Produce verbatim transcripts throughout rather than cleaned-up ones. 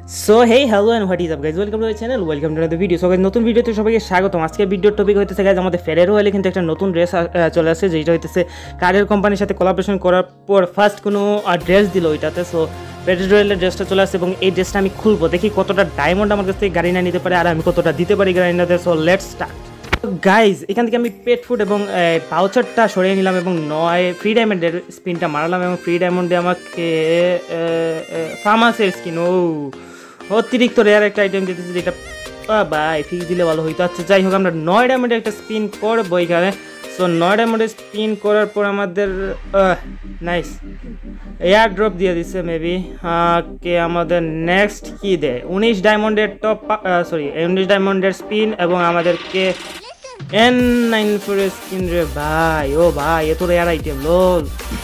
So hey hello and what is up guys, welcome to my channel, welcome to the video. So guys, নতুন ভিডিওতে সবাইকে স্বাগতম। আজকে ভিডিওর টপিক হইতেছে গাইজ আমাদের ফেরেরো হলে কিন্তু একটা নতুন ড্রেস চলে আসছে, যেটা হইতেছে কারের কোম্পানির সাথে কোলাবোরেশন করার পর ফার্স্ট কোনো ড্রেস দিল ওইটাতে। সো ফেরেরো হলে ড্রেসটা চলে আসছে এবং এই ড্রেসটা আমি খুলবো, দেখি কতটা ডায়মন্ড আমার কাছ থেকে গাড়ি না নিতে পারে আর আমি কতটা দিতে পারি গাড়ি নাতে। So let's start guys. এখান থেকে আমি পেট ফুড এবং পাউচারটা সরিয়ে নিলাম এবং নয় ফ্রি ডায়মন্ডের স্পিনটা মারলাম এবং ফ্রি ডায়মন্ডে আমাকে ফার্মাসের স্কিন ও অতিরিক্ত রেয়ার একটা আইটেম দিতেছে, যেটা বাই ফিক্স দিলে ভালো হইতো। আচ্ছা যাই হোক, আমরা নয় ডায়মন্ডের একটা স্পিন করবো এখানে। সো নয় ডায়মন্ডের স্পিন করার পর আমাদের নাইস এয়ার ড্রপ দিয়ে দিচ্ছে মেবি। কে আমাদের নেক্সট কি দেয়? উনিশ ডায়মন্ডের টপ সরি উনিশ ডায়মন্ডের স্পিন এবং আমাদেরকে এন নাইন ফোরের স্পিন রে ভাই। ও ভাই এত রেয়ার আইটেম লোল।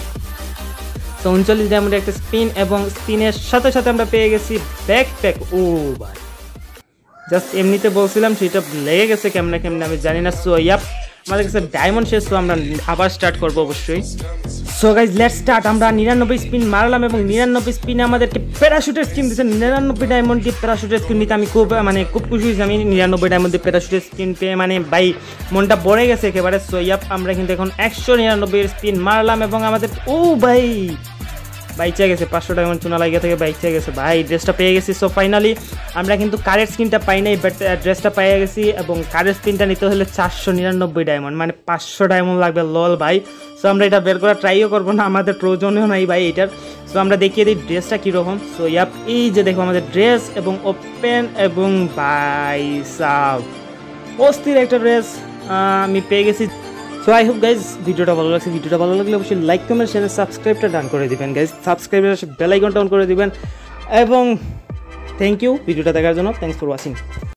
তো উনচল্লিশ ডায়মন্ডের একটা স্পিন এবং স্পিনের সাথে সাথে আমরা পেয়ে গেছি ব্যাকপ্যাক। ও ভাই জাস্ট এমনিতে বলছিলাম, সেটা লেগে গেছে কেমনে কেমনে আমি জানি না। সো ইয়াপ আমাদের কাছে ডায়মন্ড শেষ, তো আমরা আবার স্টার্ট করবো অবশ্যই। So guys let's start. আমরা নিরানব্বই স্পিন মারলাম এবং নিরানব্বই স্পিনে আমাদেরকে প্যারাশুটের স্কিন দিচ্ছে। নিরানব্বই ডায়মন্ড দিয়ে প্যারাশুটের স্কিন নিতে আমি খুব মানে খুব খুশি হয়েছি। আমি নিরানব্বই ডায়মন্ড দিয়ে প্যারাশুটের স্কিন পেয়ে মানে ভাই মনটা ভরে গেছে একেবারে। সো ইয়াপ আমরা কিন্তু এখন একশো নিরানব্বই স্পিন মারলাম এবং আমাদের ও ভাই বাইচে গেছে পাঁচশো ডায়মন্ড চুনা লাগিয়ে থেকে বাইচে গেছে ভাই, ড্রেসটা পেয়ে গেছি। সো ফাইনালি আমরা কিন্তু কারের স্কিনটা পাই নাই, বাট ড্রেসটা পেয়ে গেছি এবং কারের স্কিনটা নিতে হলে চারশো নিরানব্বই ডায়মন্ড মানে পাঁচশো ডায়মন্ড লাগবে লল ভাই। সো আমরা এটা বের করা ট্রাইও করবো না, আমাদের প্রয়োজনও নাই ভাই এটার। সো আমরা দেখিয়ে দিই ড্রেসটা কীরকম। সো ইয়াপ এই যে দেখো আমাদের ড্রেস এবং ওপেন এবং ভাই সাব অস্থির একটা ড্রেস আমি পেয়ে গেছি। সো আই হোপ গাইজ ভিডিওটা ভালো লাগছে। ভিডিওটা ভালো লাগলে অবশ্যই লাইক কমেন্ট শেয়ার সাবস্ক্রাইবটা ডান করে দিবেন গাইজ। সাবস্ক্রাইবের বেল আইকনটা অন করে দিবেন এবং থ্যাংক ইউ ভিডিওটা দেখার জন্য। Thanks for watching.